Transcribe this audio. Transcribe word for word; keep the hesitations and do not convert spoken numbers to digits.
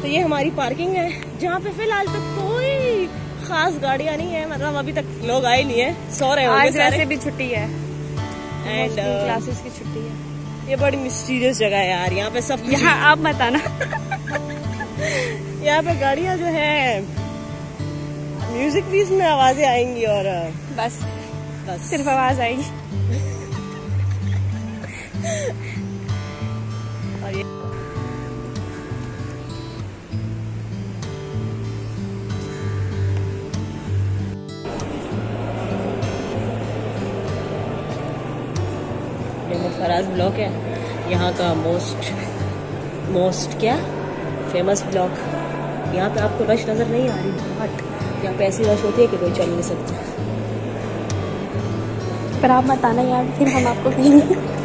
तो ये हमारी पार्किंग है जहाँ पे फिलहाल तो कोई खास गाड़ियाँ नहीं है, मतलब अभी तक लोग आए नहीं है, सो रहे होंगे सारे। वैसे भी छुट्टी है एंड क्लासेस की छुट्टी है। ये बड़ी मिस्टीरियस जगह है यार, यहाँ पे सब यहाँ आप मत आना। यहाँ पे गाड़ियाँ जो है म्यूजिक पीस में आवाजें आएंगी और बस बस सिर्फ आवाज आएगी। और ये फराज ब्लॉक है यहाँ का मोस्ट मोस्ट क्या फेमस ब्लॉक। यहाँ पे आपको रश नजर नहीं आ रही, बट यहाँ पे ऐसी रश होती है कि कोई चल नहीं सकता। पर आप मत आना यार, फिर हम आपको कहेंगे।